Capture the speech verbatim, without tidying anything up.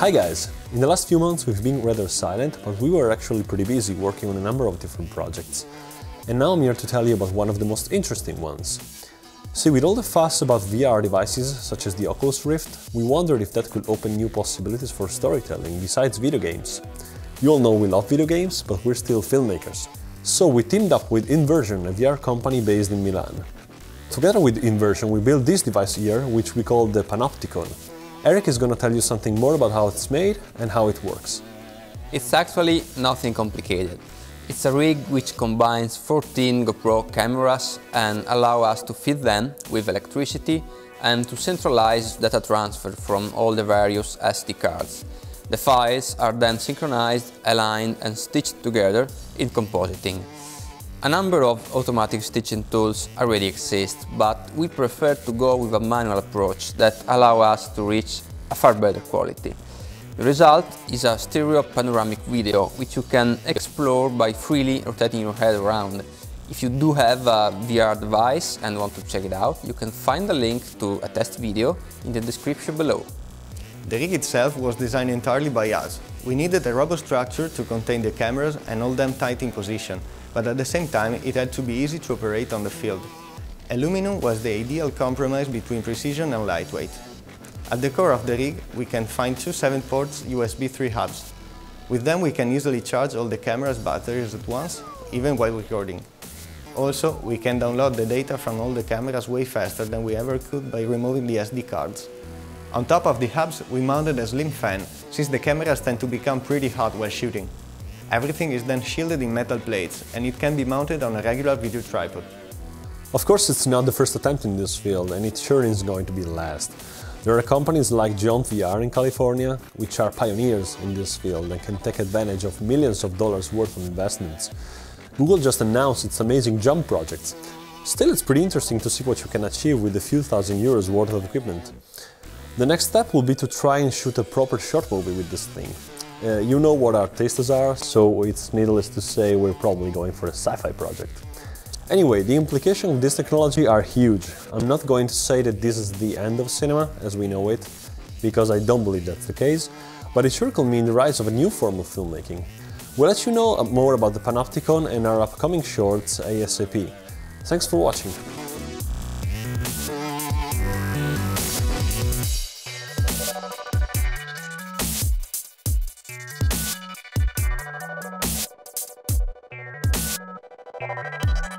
Hi guys! In the last few months we've been rather silent, but we were actually pretty busy working on a number of different projects. And now I'm here to tell you about one of the most interesting ones. See, with all the fuss about V R devices, such as the Oculus Rift, we wondered if that could open new possibilities for storytelling besides video games. You all know we love video games, but we're still filmmakers. So we teamed up with inVRsion, a V R company based in Milan. Together with inVRsion we built this device here, which we call the Panoptikon. Eric is going to tell you something more about how it's made and how it works. It's actually nothing complicated. It's a rig which combines fourteen GoPro cameras and allows us to feed them with electricity and to centralize data transfer from all the various S D cards. The files are then synchronized, aligned and stitched together in compositing. A number of automatic stitching tools already exist, but we prefer to go with a manual approach that allows us to reach a far better quality. The result is a stereo panoramic video which you can explore by freely rotating your head around. If you do have a V R device and want to check it out, you can find a link to a test video in the description below. The rig itself was designed entirely by us. We needed a robust structure to contain the cameras and hold them tight in position, but at the same time it had to be easy to operate on the field. Aluminum was the ideal compromise between precision and lightweight. At the core of the rig we can find two seven ports U S B three hubs. With them we can easily charge all the camera's batteries at once, even while recording. Also, we can download the data from all the cameras way faster than we ever could by removing the S D cards. On top of the hubs we mounted a slim fan, since the cameras tend to become pretty hot while shooting. Everything is then shielded in metal plates, and it can be mounted on a regular video tripod. Of course, it's not the first attempt in this field, and it sure is going to be the last. There are companies like GearVR in California, which are pioneers in this field and can take advantage of millions of dollars worth of investments. Google just announced its amazing Jump projects. Still, it's pretty interesting to see what you can achieve with a few thousand euros worth of equipment. The next step will be to try and shoot a proper short movie with this thing. Uh, you know what our tastes are, so it's needless to say we're probably going for a sci-fi project. Anyway, the implications of this technology are huge. I'm not going to say that this is the end of cinema as we know it, because I don't believe that's the case, but it sure could mean the rise of a new form of filmmaking. We'll let you know more about the Panoptikon and our upcoming shorts ASAP. Thanks for watching. We'll be right back.